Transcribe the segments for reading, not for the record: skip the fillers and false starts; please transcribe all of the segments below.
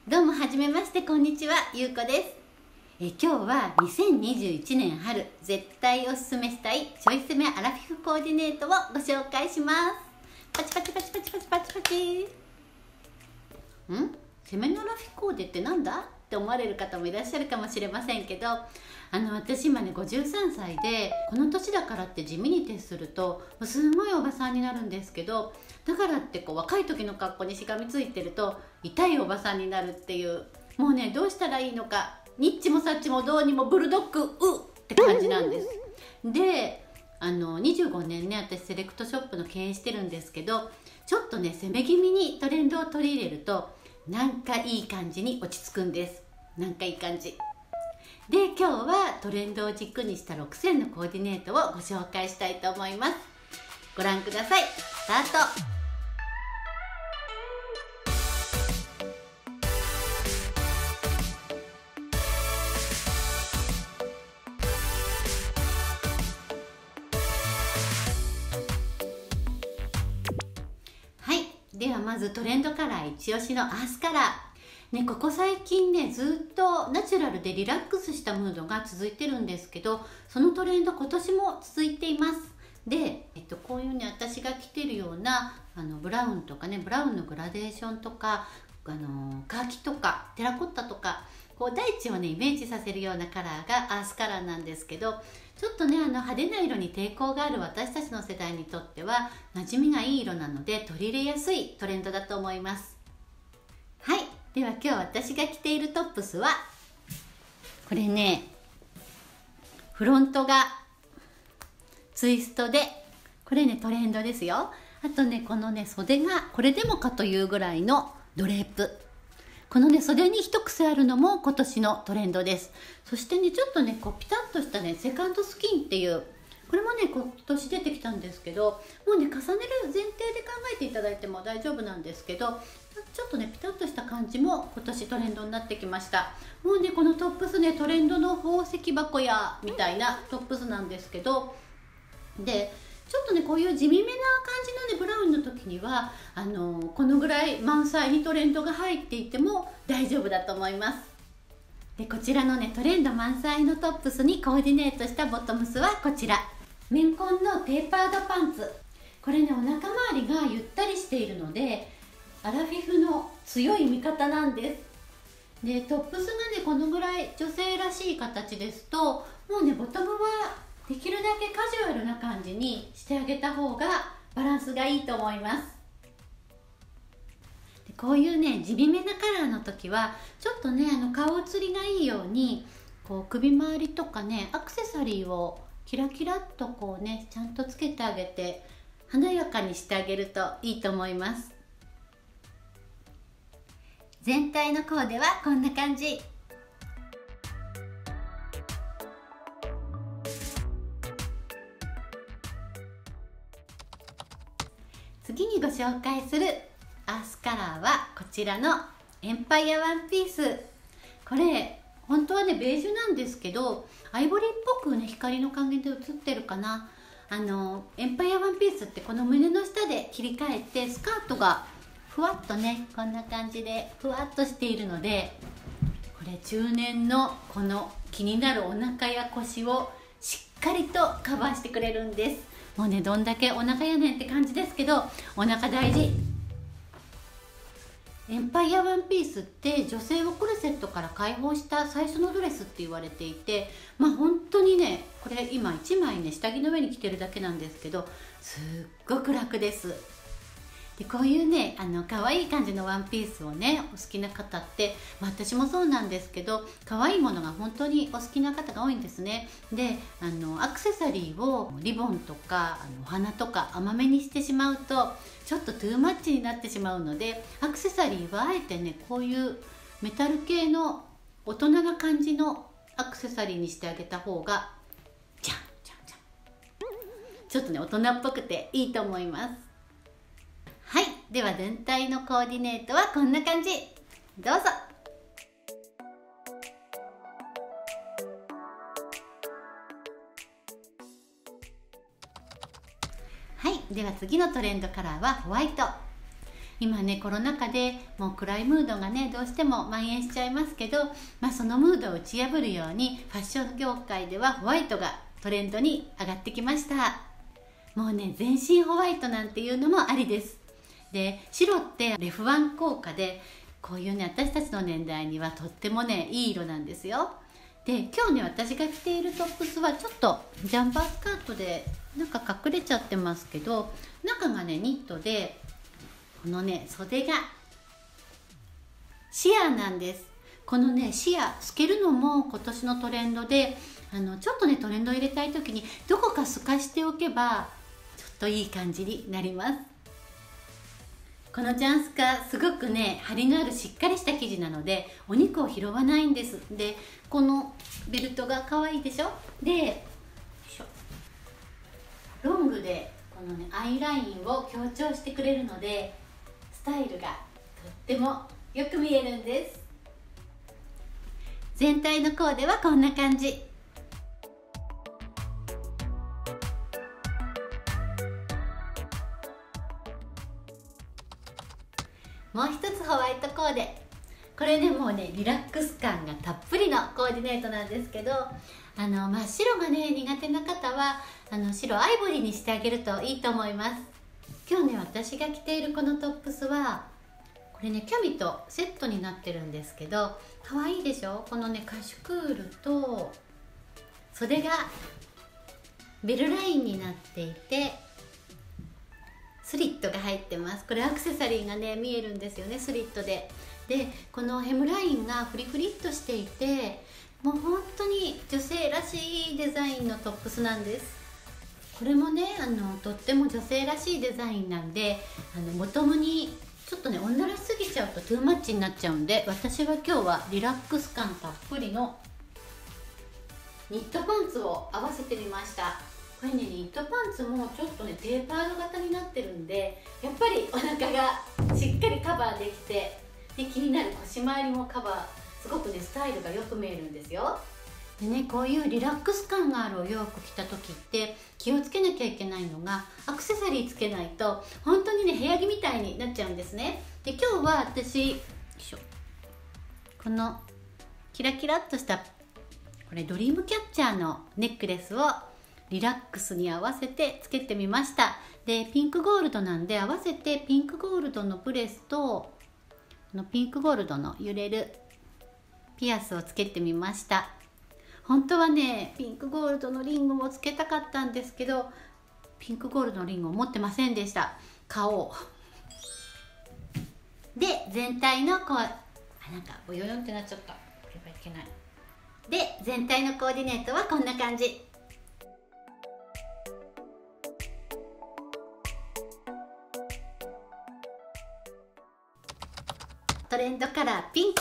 どうもはじめまして、こんにちは、ゆうこです。今日は2021年春絶対おすすめしたいちょい攻めアラフィフコーディネートをご紹介します。パチパチパチパチパチパチパチ。攻めのアラフィフコーデってなんだって思われる方もいらっしゃるかもしれませんけど、私今ね53歳で、この年だからって地味に徹するとすごいおばさんになるんですけど、だからって若い時の格好にしがみついてると痛いおばさんになるっていう、もうねどうしたらいいのか、ニッチもサッチもどうにもブルドッグって感じなんです。で25年ね、私セレクトショップの経営してるんですけど、ちょっとね攻め気味にトレンドを取り入れるとなんかいい感じに落ち着くんです。なんかいい感じで、今日はトレンドを軸にした6選のコーディネートをご紹介したいと思います。ご覧ください。スタート。はい、ではまずトレンドカラー一押しのアースカラーね、ここ最近ねずっとナチュラルでリラックスしたムードが続いてるんですけど、そのトレンド今年も続いています。で、こういうね私が着てるようなブラウンとかね、ブラウンのグラデーションとかカーキとかテラコッタとか、こう大地をねイメージさせるようなカラーがアースカラーなんですけど、ちょっとね派手な色に抵抗がある私たちの世代にとっては馴染みがいい色なので取り入れやすいトレンドだと思います。はい、では今日私が着ているトップスはこれね、フロントがツイストで、これねトレンドですよ。あとねこのね袖がこれでもかというぐらいのドレープ、このね袖に一癖あるのも今年のトレンドです。そしてねちょっとねこうピタッとしたねセカンドスキンっていう、これもね今年出てきたんですけど、もうね重ねる前提で考えていただいても大丈夫なんですけど、ちょっとねピタッとした感じも今年トレンドになってきました。もうねこのトップスねトレンドの宝石箱やみたいなトップスなんですけど、でちょっとねこういう地味めな感じのねブラウンの時にはこのぐらい満載にトレンドが入っていても大丈夫だと思います。でこちらのねトレンド満載のトップスにコーディネートしたボトムスはこちら、メンコンのテーパードパンツ。これねお腹周りがゆったりしているのでアラフィフの強い味方なんです。でトップスがねこのぐらい女性らしい形ですと、もうねボトムはできるだけカジュアルな感じにしてあげた方がバランスがいいと思います。でこういうね地味めなカラーの時はちょっとね顔写りがいいようにこう首周りとかねアクセサリーをキラキラっとこうねちゃんとつけてあげて華やかにしてあげるといいと思います。全体のコーデはこんな感じ。次にご紹介するアースカラーはこちらのエンパイアワンピース。これ本当はねベージュなんですけど、アイボリーっぽくね光の加減で映ってるかな。エンパイアワンピースってこの胸の下で切り替えて、スカートがふわっとねこんな感じでふわっとしているので、これ中年のこの気になるお腹や腰をしっかりとカバーしてくれるんです。もうねどんだけお腹やねんって感じですけど、お腹大事。エンパイアワンピースって女性をコルセットから解放した最初のドレスって言われていて、本当にねこれ今1枚ね下着の上に着てるだけなんですけど、すっごく楽です。でこういうね可愛い感じのワンピースをねお好きな方って、私もそうなんですけど、可愛いものが本当にお好きな方が多いんですね。でアクセサリーをリボンとかお花とか甘めにしてしまうとちょっとトゥーマッチになってしまうので、アクセサリーはあえてねこういうメタル系の大人な感じのアクセサリーにしてあげた方がじゃんじゃんじゃん、ちょっとね大人っぽくていいと思います。はい、では全体のコーディネートはこんな感じ。どうぞ。はい、では次のトレンドカラーはホワイト。 今ねコロナ禍でもう暗いムードがねどうしても蔓延しちゃいますけど、そのムードを打ち破るようにファッション業界ではホワイトがトレンドに上がってきました。もうね全身ホワイトなんていうのもありです。で白ってレフ1効果でこういうね私たちの年代にはとってもねいい色なんですよ。で今日ね私が着ているトップスはちょっとジャンパースカートでなんか隠れちゃってますけど、中がねニットでこのね袖がシアーなんです。このねシア透けるのも今年のトレンドで、ちょっとねトレンドを入れたい時にどこか透かしておけばちょっといい感じになります。このジャンスカすごくね張りのあるしっかりした生地なのでお肉を拾わないんです。でこのベルトが可愛いでしょ。でロングでこのねアイラインを強調してくれるのでスタイルがとってもよく見えるんです。全体のコーデはこんな感じ。もう一つホワイトコーデ、これねもうねリラックス感がたっぷりのコーディネートなんですけど、真っ白がね苦手な方は白アイボリーにしてあげるといいと思います。今日ね私が着ているこのトップスはこれねキャミとセットになってるんですけど可愛いでしょ。このねカシュクールと袖がベルラインになっていてスリットが入ってます。これアクセサリーがね見えるんですよね、スリットで。でこのヘムラインがフリフリっとしていてもう本当に女性らしいデザインのトップスなんです。これもねとっても女性らしいデザインなんでボトムにちょっとね女らしすぎちゃうとトゥーマッチになっちゃうんで、私は今日はリラックス感たっぷりのニットパンツを合わせてみました。これねニットパンツもちょっとねテーパード型になってるんでやっぱりお腹がしっかりカバーできて、で気になる腰回りもカバーすごくねスタイルがよく見えるんですよ。でねこういうリラックス感があるお洋服着た時って気をつけなきゃいけないのがアクセサリーつけないと本当にね部屋着みたいになっちゃうんですね。で今日は私このキラキラっとしたこれドリームキャッチャーのネックレスをリラックスに合わせてつけてみました。でピンクゴールドなんで合わせてピンクゴールドのブレスとピンクゴールドの揺れるピアスをつけてみました。本当はねピンクゴールドのリングもつけたかったんですけどピンクゴールドのリングを持ってませんでした。買おう。で全体のなんかボヨヨンってなっちゃった。これはいけない。で全体のコーディネートはこんな感じ。トレンドカラーピンク。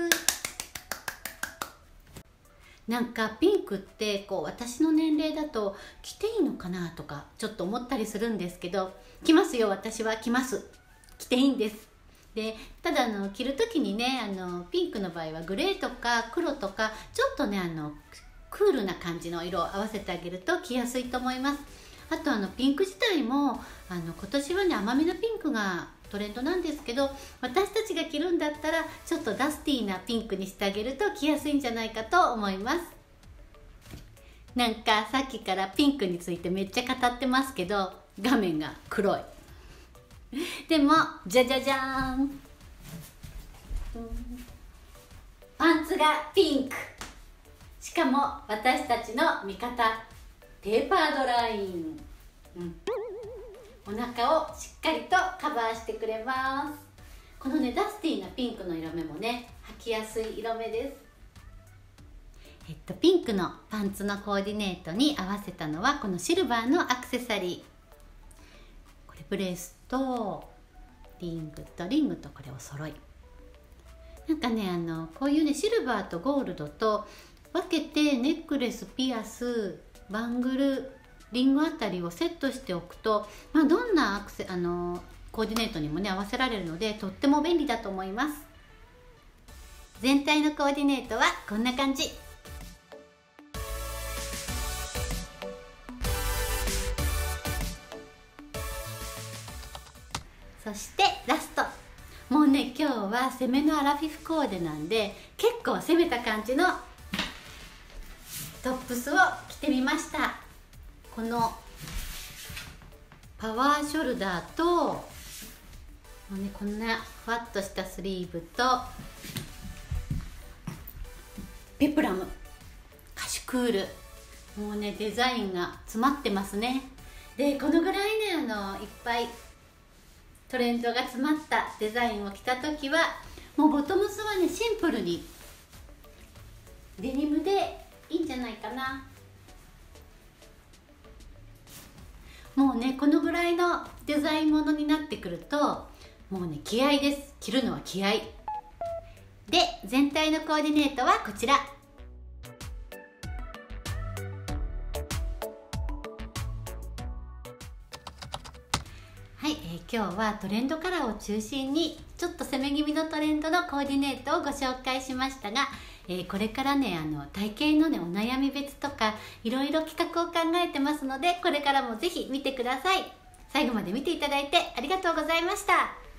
なんかピンクってこう私の年齢だと着ていいのかなとかちょっと思ったりするんですけど、着ますよ、私は着ます。着ていいんです。でただ着る時にねピンクの場合はグレーとか黒とかちょっとねクールな感じの色を合わせてあげると着やすいと思います。あとピンク自体も今年はね甘めのピンクがトレンドなんですけど、私たちが着るんだったらちょっとダスティーなピンクにしてあげると着やすいんじゃないかと思います。なんかさっきからピンクについてめっちゃ語ってますけど画面が黒い。でもじゃじゃじゃーん、パンツがピンク。しかも私たちの味方テーパードライン、お腹をしっかりとカバーしてくれます。このねダスティーなピンクの色目もね履きやすい色目です。ピンクのパンツのコーディネートに合わせたのはこのシルバーのアクセサリー。これブレスとリングとこれお揃い。なんかねこういうねシルバーとゴールドと分けてネックレス、ピアス、バングル、リングあたりをセットしておくと、どんなコーディネートにもね合わせられるのでとっても便利だと思います。全体のコーディネートはこんな感じ。そしてラストは攻めのアラフィフコーデなんで、結構攻めた感じのトップスを着てみました。このパワーショルダーともうね、こんなふわっとしたスリーブとペプラムカシュクール、もうねデザインが詰まってますね。でこのぐらいねいっぱいトレンドが詰まったデザインを着た時は、もうボトムスはねシンプルにデニムでいいんじゃないかな。もうねこのぐらいのデザインものになってくると、もうね気合です。着るのは気合で、全体のコーディネートはこちら。はい、今日はトレンドカラーを中心にちょっと攻め気味のトレンドのコーディネートをご紹介しましたが、これからね体型のねお悩み別とかいろいろ企画を考えてますので、これからもぜひ見てください。最後まで見ていただいてありがとうございました。